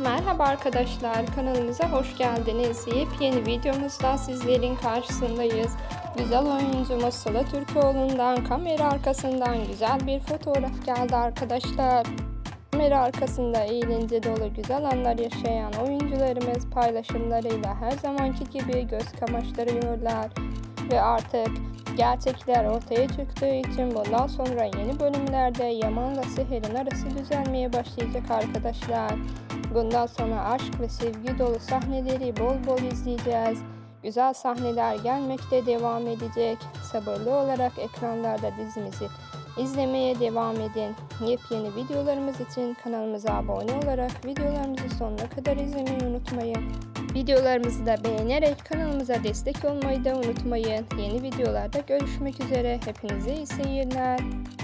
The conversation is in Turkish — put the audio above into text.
Merhaba arkadaşlar, kanalımıza hoş geldiniz. Yepyeni videomuzda sizlerin karşısındayız. Güzel oyuncumuz Sıla Türkoğlu'ndan kamera arkasından güzel bir fotoğraf geldi arkadaşlar. Kamera arkasında eğlence dolu güzel anlar yaşayan oyuncularımız paylaşımlarıyla her zamanki gibi göz kamaştırıyorlar. Ve artık gerçekler ortaya çıktığı için bundan sonra yeni bölümlerde Yaman'la Seher'in arası düzelmeye başlayacak arkadaşlar. Bundan sonra aşk ve sevgi dolu sahneleri bol bol izleyeceğiz. Güzel sahneler gelmekte devam edecek. Sabırlı olarak ekranlarda dizimizi izlemeye devam edin. Yepyeni videolarımız için kanalımıza abone olarak videolarımızı sonuna kadar izlemeyi unutmayın. Videolarımızı da beğenerek kanalımıza destek olmayı da unutmayın. Yeni videolarda görüşmek üzere. Hepinize iyi seyirler.